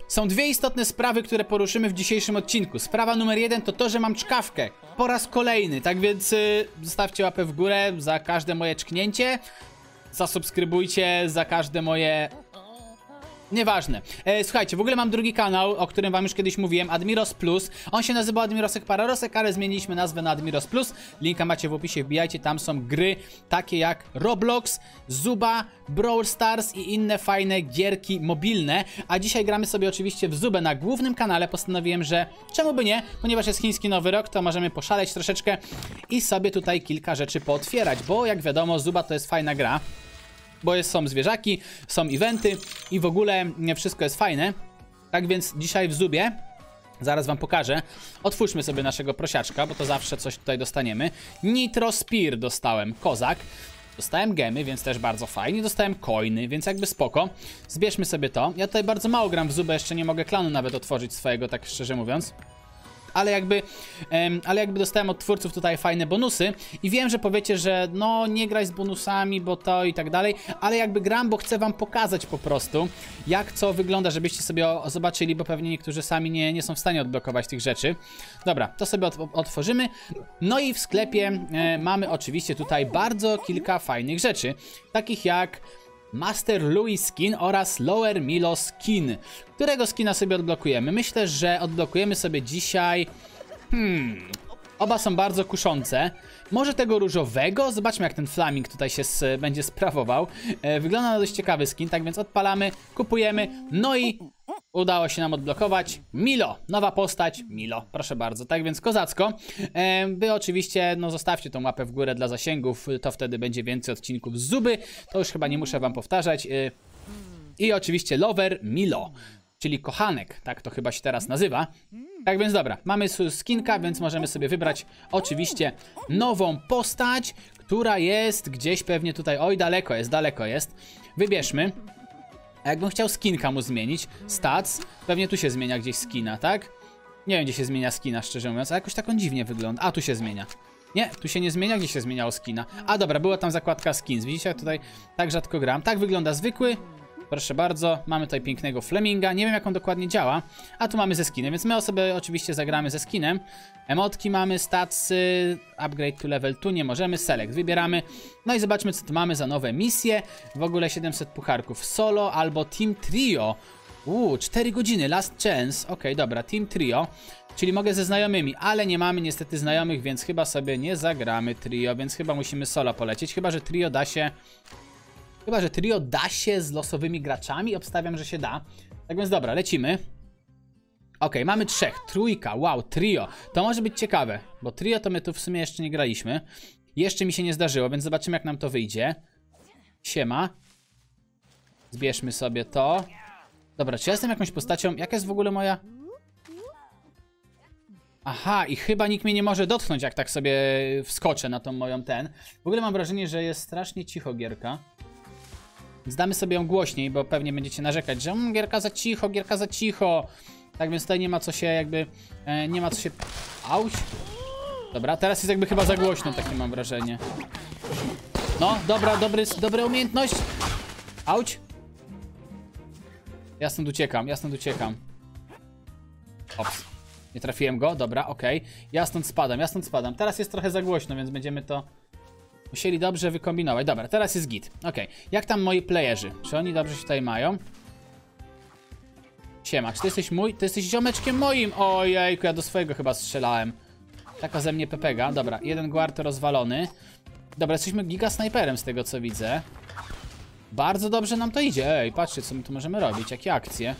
Są dwie istotne sprawy, które poruszymy w dzisiejszym odcinku. Sprawa numer 1 to to, że mam czkawkę. Po raz kolejny, tak więc zostawcie łapę w górę za każde moje czknięcie. Zasubskrybujcie za każde moje... Nieważne. Słuchajcie, w ogóle mam drugi kanał, o którym wam już kiedyś mówiłem, Admiros Plus. On się nazywa Admirosek Pararosek, ale zmieniliśmy nazwę na Admiros Plus. Linka macie w opisie, wbijajcie, tam są gry takie jak Roblox, Zuba, Brawl Stars i inne fajne gierki mobilne. A dzisiaj gramy sobie oczywiście w Zubę na głównym kanale. Postanowiłem, że czemu by nie, ponieważ jest chiński nowy rok, to możemy poszaleć troszeczkę i sobie tutaj kilka rzeczy pootwierać, bo jak wiadomo, Zuba to jest fajna gra. Bo są zwierzaki, są eventy i w ogóle wszystko jest fajne. Tak więc dzisiaj w Zubie, zaraz wam pokażę, otwórzmy sobie naszego prosiaczka, bo to zawsze coś tutaj dostaniemy. Nitro Spear dostałem, kozak. Dostałem gemy, więc też bardzo fajnie. Dostałem coiny, więc jakby spoko. Zbierzmy sobie to. Ja tutaj bardzo mało gram w Zubę, jeszcze nie mogę klanu nawet otworzyć swojego, tak szczerze mówiąc. Ale jakby dostałem od twórców tutaj fajne bonusy i wiem, że powiecie, że no nie graj z bonusami, bo to i tak dalej, ale jakby gram, bo chcę wam pokazać po prostu, jak co wygląda, żebyście sobie zobaczyli, bo pewnie niektórzy sami nie są w stanie odblokować tych rzeczy. Dobra, to sobie otworzymy. No i w sklepie mamy oczywiście tutaj bardzo kilka fajnych rzeczy, takich jak Master Louis skin oraz Lower Milo skin. Którego skina sobie odblokujemy? Myślę, że odblokujemy sobie dzisiaj... Oba są bardzo kuszące. Może tego różowego? Zobaczmy, jak ten flaming tutaj się będzie sprawował. Wygląda na dość ciekawy skin, tak więc odpalamy, kupujemy. No i udało się nam odblokować Milo. Nowa postać, Milo. Proszę bardzo. Tak więc kozacko. Wy oczywiście, no zostawcie tą łapę w górę dla zasięgów. To wtedy będzie więcej odcinków z Zuby. To już chyba nie muszę wam powtarzać. I oczywiście Lover Milo, czyli kochanek. Tak to chyba się teraz nazywa. Tak więc dobra, mamy skinka, więc możemy sobie wybrać oczywiście nową postać, która jest gdzieś pewnie tutaj. Oj, daleko jest. Wybierzmy. A jakbym chciał skinka mu zmienić, stats, pewnie tu się zmienia gdzieś skina, tak? Nie wiem, gdzie się zmienia skina, szczerze mówiąc, a jakoś tak on dziwnie wygląda. A, tu się zmienia. Nie, tu się nie zmienia, gdzie się zmieniało skina. A dobra, była tam zakładka skins, widzicie, jak tutaj tak rzadko gram. Tak wygląda zwykły. Proszę bardzo, mamy tutaj pięknego Fleminga. Nie wiem, jak on dokładnie działa. A tu mamy ze skinem, więc my sobie oczywiście zagramy ze skinem. Emotki mamy, statsy, upgrade to level 2, nie możemy, select, wybieramy. No i zobaczmy, co tu mamy za nowe misje. W ogóle 700 pucharków solo albo Team Trio. 4 godziny, last chance. Okej, dobra, Team Trio. Czyli mogę ze znajomymi, ale nie mamy niestety znajomych, więc chyba sobie nie zagramy trio, więc chyba musimy solo polecieć. Chyba, że trio da się z losowymi graczami. Obstawiam, że się da. Tak więc dobra, lecimy. Okej, mamy 3. Trójka, wow, trio. To może być ciekawe, bo trio to my tu w sumie jeszcze nie graliśmy. Jeszcze mi się nie zdarzyło, więc zobaczymy, jak nam to wyjdzie. Siema. Zbierzmy sobie to. Dobra, czy ja jestem jakąś postacią? Jaka jest w ogóle moja... Aha, i chyba nikt mnie nie może dotknąć, jak tak sobie wskoczę na tą moją ten. W ogóle mam wrażenie, że jest strasznie cicho gierka. Zdamy sobie ją głośniej, bo pewnie będziecie narzekać, że gierka za cicho, gierka za cicho. Tak więc tutaj nie ma co się jakby... nie ma co się... Auć. Dobra, teraz jest jakby chyba za głośno, takie mam wrażenie. No, dobra umiejętność. Auć. Ja stąd uciekam. Ops. Nie trafiłem go, dobra, okej. Ja stąd spadam. Teraz jest trochę za głośno, więc będziemy to musieli dobrze wykombinować. Dobra, teraz jest git. Okej. Jak tam moi playerzy? Czy oni dobrze się tutaj mają? Siema, czy ty jesteś mój? Ty jesteś ziomeczkiem moim! Ojejku, ja do swojego chyba strzelałem. Taka ze mnie pepega. Dobra, jeden guard rozwalony. Dobra, jesteśmy giga snajperem z tego, co widzę. Bardzo dobrze nam to idzie. Ej, patrzcie, co my tu możemy robić. Jakie akcje.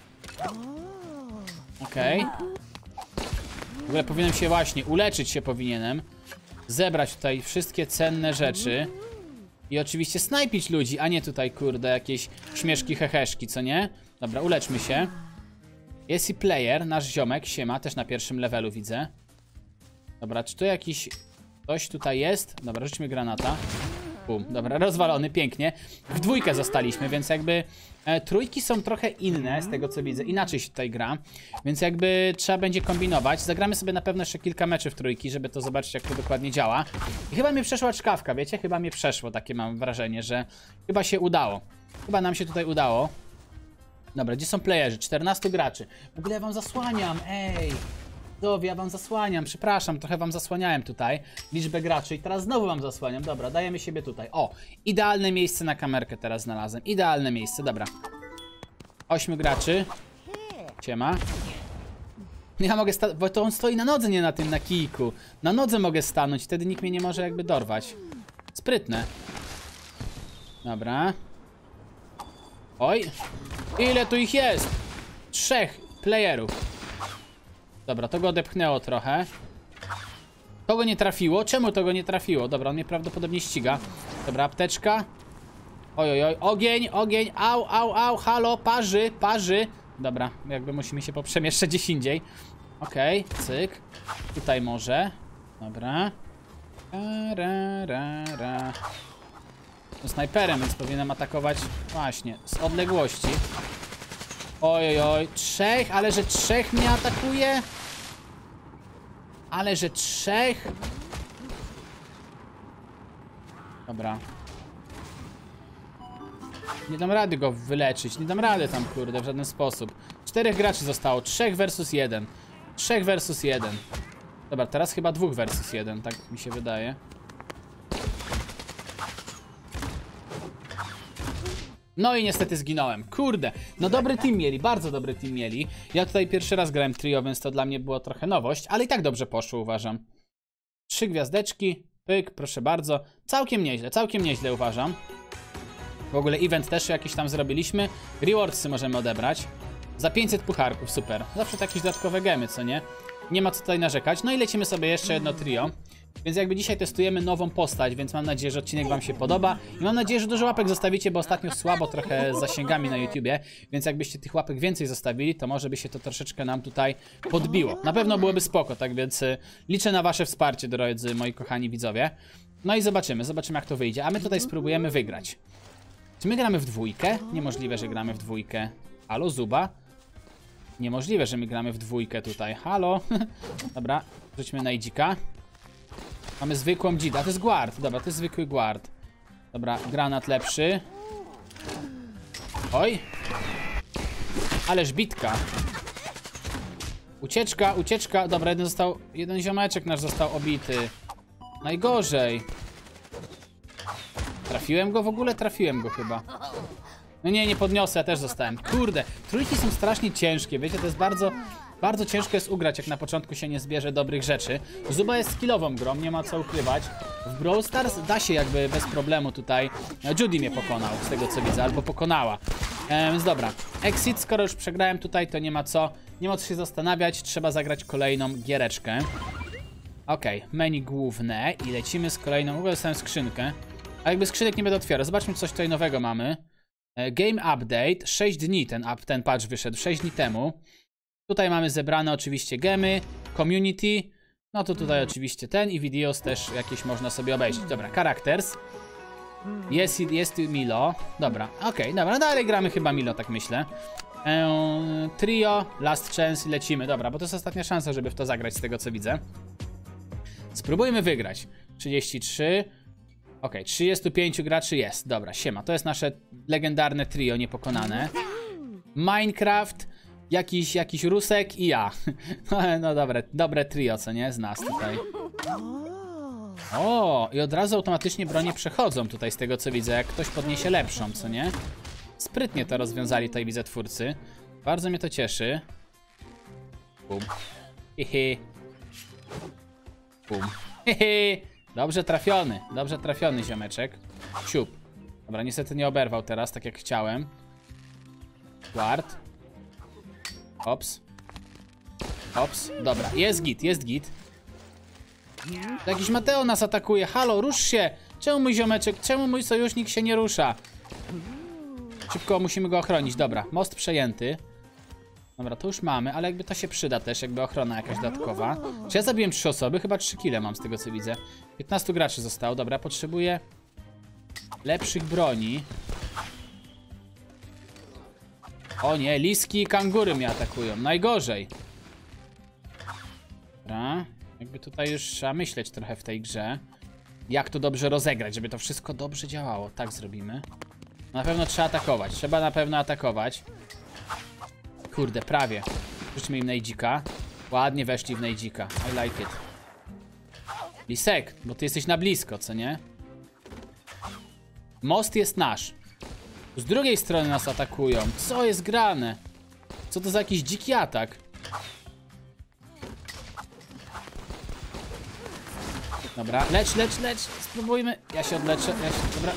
Okej. W ogóle powinienem się właśnie, uleczyć się powinienem. Zebrać tutaj wszystkie cenne rzeczy. I oczywiście snajpić ludzi, a nie tutaj, kurde, jakieś śmieszki, heheszki, co nie? Dobra, uleczmy się. Jest i player, nasz ziomek, siema, też na pierwszym levelu widzę. Dobra, czy tu jakiś... Ktoś tutaj jest? Dobra, rzućmy granata. Bum, dobra, rozwalony, pięknie. W dwójkę zostaliśmy, więc jakby trójki są trochę inne z tego, co widzę. Inaczej się tutaj gra, więc jakby trzeba będzie kombinować. Zagramy sobie na pewno jeszcze kilka meczy w trójki, żeby to zobaczyć, jak to dokładnie działa. I chyba mnie przeszła czkawka, wiecie? Chyba mnie przeszło, takie mam wrażenie, że chyba się udało. Chyba nam się tutaj udało. Dobra, gdzie są playerzy? 14 graczy. W ogóle ja wam zasłaniam, ej. Ja wam zasłaniam, przepraszam, trochę wam zasłaniałem tutaj liczbę graczy i teraz znowu wam zasłaniam. Dobra, dajemy siebie tutaj. O, idealne miejsce na kamerkę teraz znalazłem. Idealne miejsce, dobra. 8 graczy. Siema. Ja mogę stanąć, bo to on stoi na nodze, nie na tym, na kijku. Na nodze mogę stanąć, wtedy nikt mnie nie może jakby dorwać. Sprytne. Dobra. Oj. Ile tu ich jest? 3 playerów. Dobra, to go odepchnęło trochę. To go nie trafiło. Czemu to go nie trafiło? Dobra, on mnie prawdopodobnie ściga. Dobra, apteczka. Oj, oj, oj. Ogień, ogień. Au, au, au. Halo, parzy, parzy. Dobra, jakby musimy się poprzemieszczać gdzieś indziej. Okej, cyk. Tutaj może. Dobra. To snajperem, więc powinienem atakować właśnie z odległości. Oj, oj, oj. 3, ale że 3 mnie atakuje? Ale że 3? Dobra. Nie dam rady go wyleczyć. Nie dam rady tam, kurde, w żaden sposób. 4 graczy zostało. 3 versus 1. 3 versus 1. Dobra, teraz chyba 2 versus 1, tak mi się wydaje. No i niestety zginąłem. Kurde, no dobry team mieli, bardzo dobry team mieli. Ja tutaj pierwszy raz grałem trio, więc to dla mnie było trochę nowość, ale i tak dobrze poszło, uważam. 3 gwiazdeczki, pyk, proszę bardzo. Całkiem nieźle uważam. W ogóle event też jakiś tam zrobiliśmy. Rewardsy możemy odebrać. Za 500 pucharków, super. Zawsze jakieś dodatkowe gemy, co nie? Nie ma co tutaj narzekać. No i lecimy sobie jeszcze jedno trio. Więc jakby dzisiaj testujemy nową postać, więc mam nadzieję, że odcinek wam się podoba. I mam nadzieję, że dużo łapek zostawicie, bo ostatnio słabo trochę z zasięgami na YouTubie. Więc jakbyście tych łapek więcej zostawili, to może by się to troszeczkę nam tutaj podbiło. Na pewno byłoby spoko, tak więc liczę na wasze wsparcie, drodzy moi kochani widzowie. No i zobaczymy jak to wyjdzie. A my tutaj spróbujemy wygrać. Czy my gramy w dwójkę? Niemożliwe, że gramy w dwójkę. Halo, Zuba? Niemożliwe, że my gramy w dwójkę tutaj. Halo? Dobra, rzućmy na idzika. Mamy zwykłą dzidę. A to jest guard. Dobra, to jest zwykły guard. Dobra, granat lepszy. Oj. Ależ bitka. Ucieczka, ucieczka. Dobra, jeden ziomeczek nasz został obity. Najgorzej. Trafiłem go w ogóle? Trafiłem go chyba. No nie, nie podniosę, ja też zostałem. Kurde, trójki są strasznie ciężkie, wiecie, to jest bardzo ciężko jest ugrać, jak na początku się nie zbierze dobrych rzeczy. Zuba jest skillową grą, nie ma co ukrywać. W Brawl Stars da się jakby bez problemu tutaj. Judy mnie pokonał, z tego co widzę, albo pokonała. Więc dobra, exit, skoro już przegrałem tutaj, to nie ma co się zastanawiać, trzeba zagrać kolejną giereczkę. Okej, menu główne i lecimy z kolejną, w ogóle dostałem skrzynkę. A jakby skrzynek nie będę otwierał, zobaczmy coś tutaj nowego mamy. Game Update, 6 dni ten patch wyszedł, 6 dni temu. Tutaj mamy zebrane oczywiście gemy, community, no to tutaj oczywiście ten i videos też jakieś można sobie obejrzeć. Dobra, characters. Jest Milo, dobra, okej, dobra, dalej gramy chyba Milo, tak myślę. Trio, last chance i lecimy, dobra, bo to jest ostatnia szansa, żeby w to zagrać z tego co widzę. Spróbujmy wygrać. 33. Okej, 35 graczy jest. Dobra, siema. To jest nasze legendarne trio niepokonane. Minecraft, jakiś Rusek i ja. No dobre trio, co nie? Z nas tutaj. O, i od razu automatycznie bronie przechodzą tutaj z tego co widzę, jak ktoś podniesie lepszą, co nie? Sprytnie to rozwiązali tutaj, widzę, twórcy. Bardzo mnie to cieszy. Bum. Hihi. Bum. Hihi. Dobrze trafiony ziomeczek. Siup. Dobra, niestety nie oberwał teraz, tak jak chciałem. Guard. Hops. Hops. Dobra, jest git. To jakiś Mateo nas atakuje. Halo, rusz się! Czemu mój sojusznik się nie rusza? Szybko musimy go ochronić. Dobra, most przejęty. Dobra, to już mamy, ale jakby to się przyda też, jakby ochrona jakaś dodatkowa. Czy ja zabiłem 3 osoby? Chyba 3 kile mam z tego co widzę. 15 graczy zostało, dobra, potrzebuję lepszych broni. O nie, liski i kangury mnie atakują, najgorzej. Dobra, jakby tutaj już trzeba myśleć trochę w tej grze. Jak to dobrze rozegrać, żeby to wszystko dobrze działało. Tak zrobimy. Na pewno trzeba atakować, trzeba na pewno atakować. Kurde, prawie. Rzućmy im nejdzika. Ładnie weszli w nejdzika. I like it. Lisek, bo ty jesteś na blisko, co nie? Most jest nasz. Z drugiej strony nas atakują. Co jest grane? Co to za jakiś dziki atak? Dobra, lecz. Spróbujmy. Ja się odleczę. Dobra.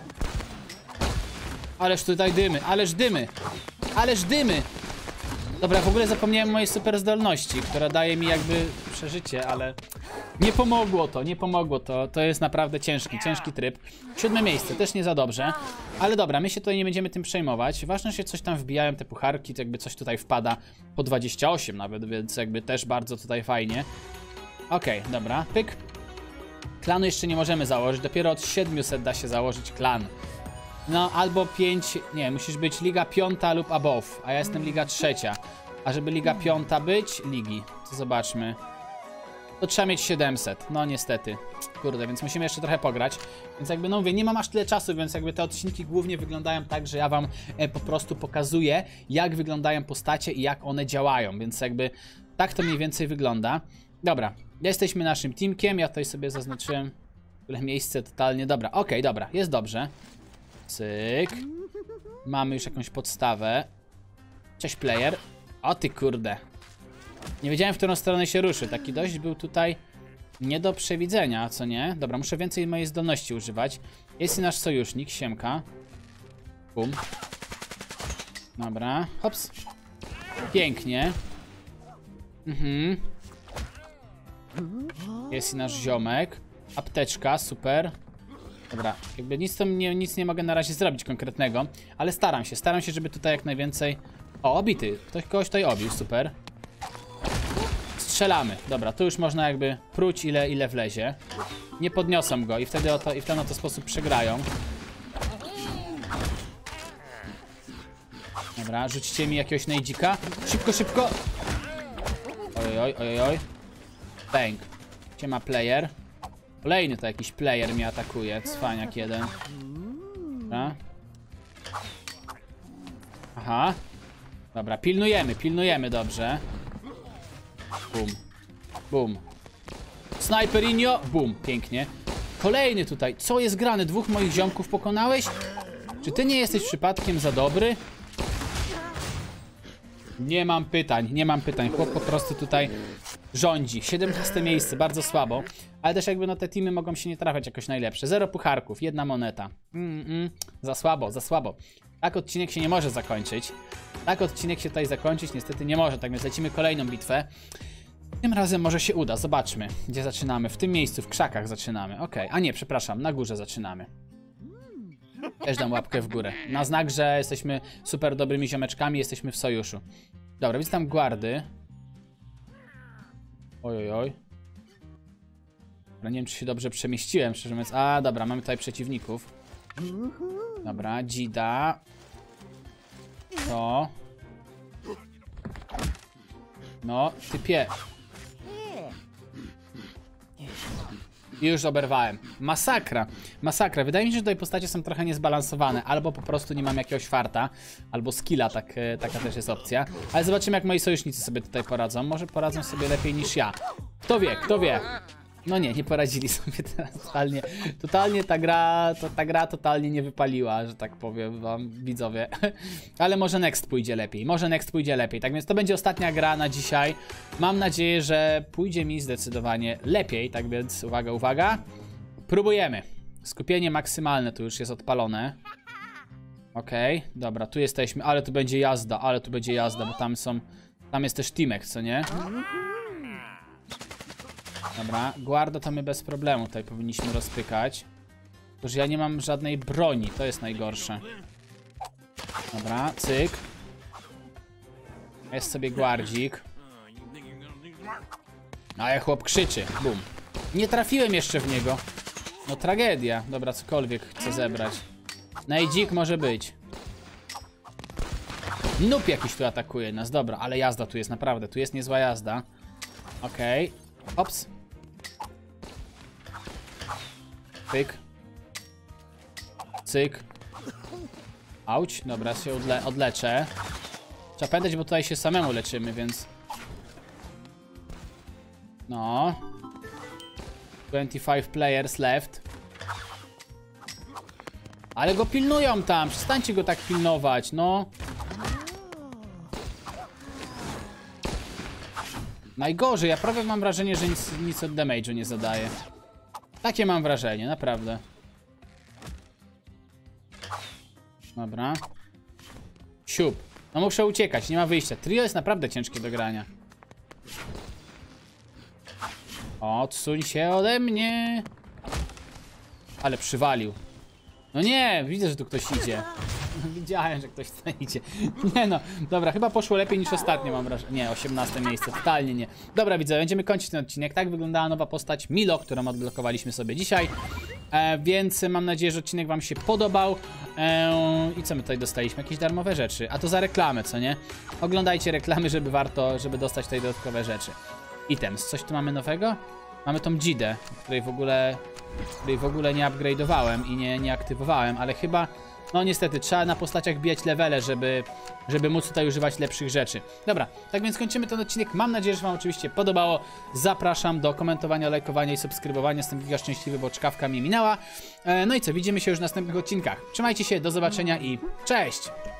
Ależ tutaj dymy, ależ dymy. Dobra, w ogóle zapomniałem o mojej super zdolności, która daje mi jakby przeżycie, ale nie pomogło to. To jest naprawdę ciężki tryb. 7 miejsce, też nie za dobrze. Ale dobra, my się tutaj nie będziemy tym przejmować. Ważne, że coś tam wbijają te pucharki, to jakby coś tutaj wpada po 28 nawet, więc jakby też bardzo tutaj fajnie. Okej, dobra, pyk. Klanu jeszcze nie możemy założyć, dopiero od 700 da się założyć klan. No, albo 5, nie, musisz być Liga 5 lub above, a ja jestem Liga 3. A żeby Liga 5 być, ligi, to zobaczmy. To trzeba mieć 700, no niestety. Kurde, więc musimy jeszcze trochę pograć. Więc jakby, no mówię, nie mam aż tyle czasu, więc jakby te odcinki głównie wyglądają tak, że ja wam po prostu pokazuję, jak wyglądają postacie i jak one działają. Więc jakby tak to mniej więcej wygląda. Dobra, jesteśmy naszym teamkiem, ja tutaj sobie zaznaczyłem tyle miejsce totalnie. Dobra, okej, dobra, jest dobrze. Cyk. Mamy już jakąś podstawę. Cześć player. O ty kurde. Nie wiedziałem, w którą stronę się ruszy. Taki dość był tutaj nie do przewidzenia, co nie? Dobra, muszę więcej mojej zdolności używać. Jest i nasz sojusznik, siemka. Bum. Dobra, hops. Pięknie. Jest i nasz ziomek. Apteczka, super. Dobra, jakby nic nie mogę na razie zrobić konkretnego, ale staram się, żeby tutaj jak najwięcej... O, obity, ktoś kogoś tutaj obił, super. Strzelamy, dobra, tu już można jakby pruć ile wlezie. Nie podniosą go i wtedy w ten oto sposób przegrają. Dobra, rzućcie mi jakiegoś nejdzika. Szybko. Ojoj. Bang. Gdzie ma player? Kolejny to jakiś player mnie atakuje, cwaniak jeden. Dobra. Aha. Dobra, pilnujemy dobrze. Bum. Snajperinio. Bum, pięknie. Kolejny tutaj. Co jest grane? 2 moich ziomków pokonałeś? Czy ty nie jesteś przypadkiem za dobry? Nie mam pytań. Chłop po prostu tutaj rządzi. 17 miejsce, bardzo słabo. Ale też jakby no te teamy mogą się nie trafiać jakoś najlepsze. 0 pucharków, 1 moneta. Za słabo. Tak odcinek się nie może zakończyć. Tak odcinek się tutaj zakończyć niestety nie może. Tak więc lecimy kolejną bitwę. Tym razem może się uda. Zobaczmy, gdzie zaczynamy. W tym miejscu, w krzakach zaczynamy. Okej. A nie, przepraszam, na górze zaczynamy. Też dam łapkę w górę. Na znak, że jesteśmy super dobrymi ziomeczkami, jesteśmy w sojuszu. Dobra, widzę tam guardy. Ojojoj. Dobra, nie wiem, czy się dobrze przemieściłem, szczerze mówiąc. A, dobra, mamy tutaj przeciwników. Dobra, Dzida. To. No, typie. I już oberwałem. Masakra. Wydaje mi się, że tutaj postacie są trochę niezbalansowane. Albo po prostu nie mam jakiegoś farta, albo skilla, taka też jest opcja. Ale zobaczymy, jak moi sojusznicy sobie tutaj poradzą. Może poradzą sobie lepiej niż ja. Kto wie? No nie poradzili sobie teraz totalnie ta gra totalnie nie wypaliła, że tak powiem wam, widzowie. Ale może next pójdzie lepiej. Tak więc to będzie ostatnia gra na dzisiaj. Mam nadzieję, że pójdzie mi zdecydowanie lepiej, tak więc uwaga. Próbujemy. Skupienie maksymalne tu już jest odpalone. Okej, dobra, tu jesteśmy, ale tu będzie jazda, bo tam jest też teamek, co nie? Dobra, guarda to my bez problemu tutaj powinniśmy rozpykać. Tylko, że ja nie mam żadnej broni, to jest najgorsze. Dobra, cyk. Jest sobie guardzik. A chłop krzyczy, bum. Nie trafiłem jeszcze w niego. No tragedia. Dobra, cokolwiek chcę zebrać. Nejdzik może być. Noob jakiś tu atakuje nas, dobra, ale jazda tu jest naprawdę, tu jest niezła jazda. Okej, ops. Pyk. Cyk. Auć, dobra, się odleczę. Trzeba pamiętać, bo tutaj się samemu leczymy, więc... No. 25 players left. Ale go pilnują tam, przestańcie go tak pilnować, no. Najgorzej, ja prawie mam wrażenie, że nic od damage'u nie zadaje. Takie mam wrażenie, naprawdę. Dobra. Siup. No muszę uciekać, nie ma wyjścia. Trio jest naprawdę ciężkie do grania. Odsuń się ode mnie. Ale przywalił. No nie, widzę, że tu ktoś idzie. Widziałem, że ktoś tutaj idzie. Nie no, dobra, chyba poszło lepiej niż ostatnio, mam wrażenie. Nie, 18 miejsce, totalnie nie. Dobra, widzę, będziemy kończyć ten odcinek. Tak wyglądała nowa postać Milo, którą odblokowaliśmy sobie dzisiaj. Więc mam nadzieję, że odcinek wam się podobał. I co my tutaj dostaliśmy? Jakieś darmowe rzeczy. A to za reklamę, co nie? Oglądajcie reklamy, żeby dostać tutaj dodatkowe rzeczy. Items, coś tu mamy nowego? Mamy tą Dzidę, której w ogóle nie upgrade'owałem i nie aktywowałem, ale chyba... No niestety, trzeba na postaciach bijać levele, żeby móc tutaj używać lepszych rzeczy. Dobra, tak więc kończymy ten odcinek. Mam nadzieję, że wam oczywiście podobało. Zapraszam do komentowania, lajkowania i subskrybowania. Jestem giga szczęśliwy, bo czkawka mnie minęła. No i co, widzimy się już w następnych odcinkach. Trzymajcie się, do zobaczenia i cześć!